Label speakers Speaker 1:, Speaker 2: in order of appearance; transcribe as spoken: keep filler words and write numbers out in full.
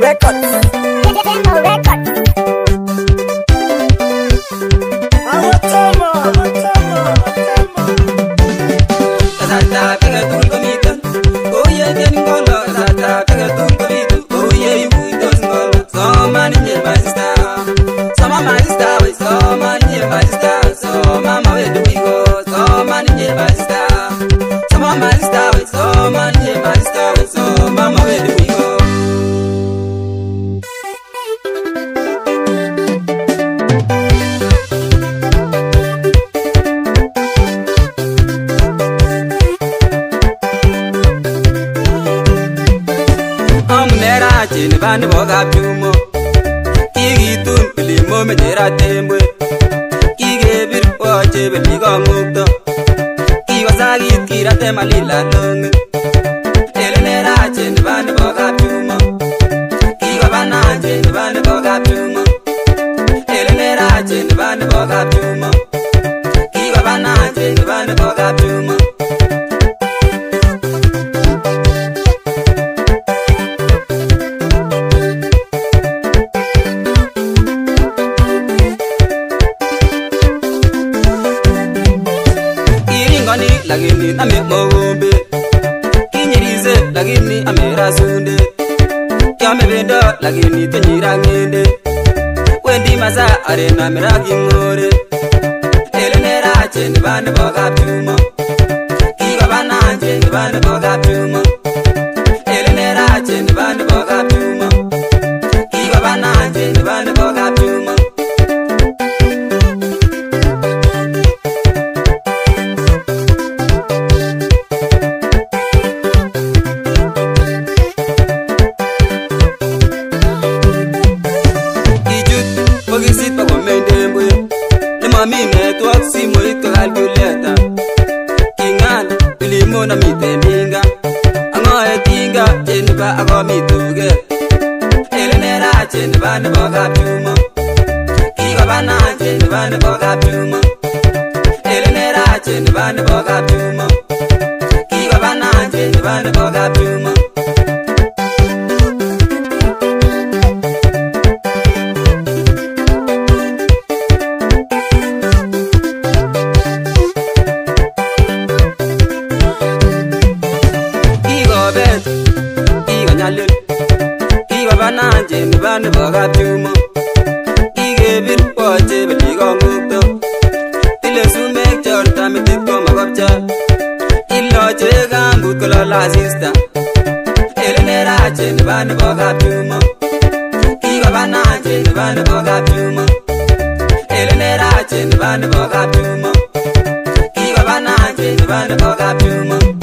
Speaker 1: Records. Demo Records. Awatama, awatama, awatama.
Speaker 2: Kasata pega tul komita. Oh yeah, getting golo. Kasata pega tul komita. Oh yeah, you does golo. So man in your sister. So mama sister, we so man in your sister. So mama where do we go? So man in your sister. So mama sister, we so man in your sister. We so mama where do we go? Chini bani boga piumo Igi tun pili mo me jera tembwe Ige bir oche beli go mukto Igo sagit kira tema lila nung Ele nera chini bani boga piumo Igo bana chini bani boga piumo Ele nera chini bani boga piumo Igo bana chini bani boga piumo Lagini ame mogombe Kinyirize lagini ame rasunde Yame bendo lagini tenyira ngende Wendi maza arena miragi ngore Elenera chende bande boga piumo Kiga bana chende bande boga piumo Elenera chende bande boga piumo Kiga bana chende bande boga piumo Mami network si moito calculeta Kingan pilimo na mitenninga Ango etinga chenba ago mituge Elenera chenba ne boga piumo Kigo bana chenba ne boga piumo Elenera chenba ne boga piumo Kigo bana chenba ne boga piumo Iga bana chende bande boga piumo Ige bir poche beli go mukto Tile sumek chor tamitit ko magopcha Ilo chega mbut kolo la sista Elenera chende bande boga piumo Iga bana chende bande boga piumo Elenera chende bande boga piumo Iga bana chende bande boga piumo